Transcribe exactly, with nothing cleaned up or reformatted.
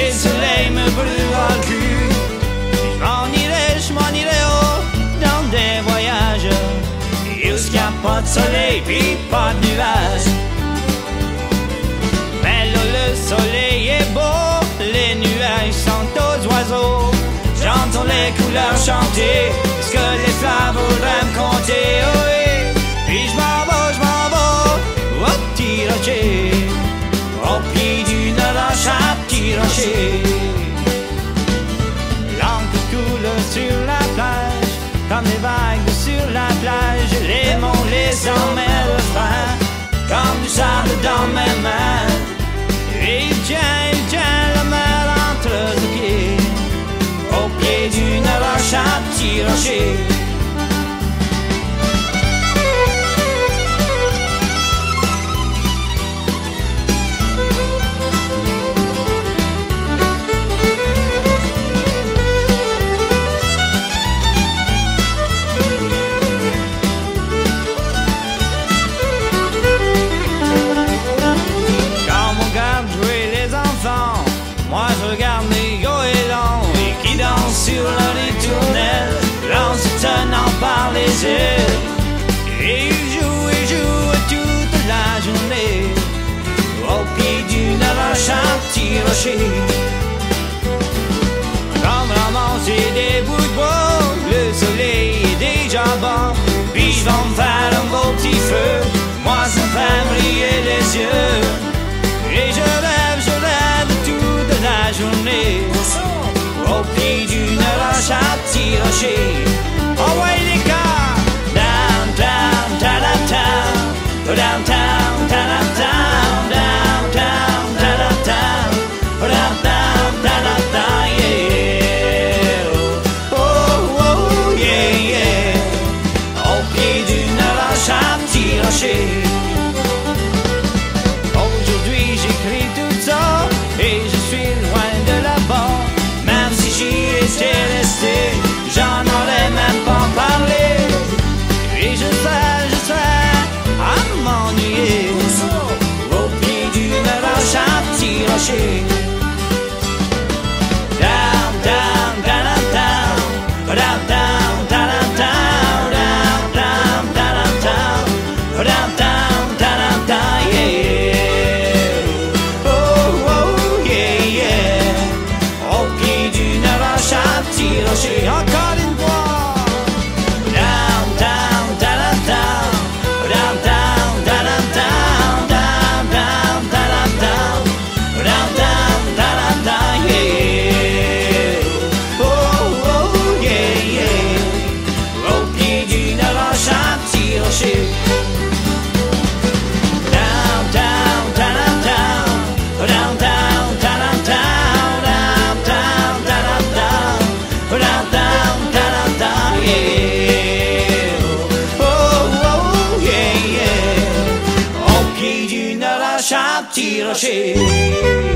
le soleil me brûlera le cul. Je m'en irai, je m'en irai oh, dans des voyages et où il n'y a pas de soleil puis pas de nuages. Mais là le soleil est beau, les nuages sont aux oiseaux. J'entends les couleurs chanter, ce que les fleurs voudraient me compter. Oh oui, puis je m'en vais, je m'en vais au petit rocher, au pied d'une roche à petit rocher. L'encre coule sur la plage, comme les vagues sur la plage. Les monts les emmènent le frein, comme du sable dans mes mains. Et il tient, il tient la mer entre les pieds, au pied d'une roche à petit rocher. Moi je regarde les goélands et qui dansent sur le ritournelle, l'en se tenant par les ailes. Et ils jouent et jouent toute la journée au pied d'une roche à petit rocher. Comme ramasser des bouts de bois, le soleil est déjà bas. Puis je vais me faire un beau petit feu, moi ça me fait briller les yeux. Et je rêve, je rêve toute la journée au pied d'une roche à petit rocher. Oh ouais les gars, downtown, downtown, downtown, downtown, downtown, downtown, downtown, downtown, yeah. Oh, oh, yeah, yeah. Au pied d'une roche à petit rocher. Et je suis loin de là-bas, même si j'y étais resté, j'en aurais même pas parlé. Et je serais, je serais à m'ennuyer au pied d'une roche à petit rocher. Down, down, down, down, down, down, down, down, down, down, down, down, down, down, down, yeah. Encore une fois. Down, down, down, down, down, down, down, down, down, down, down, down, down, down, down, yeah. Oh, oh, yeah, yeah. Au pied d'une roche à petit rocher. Down, down, down, down, down, down, down, down. Petit rocher.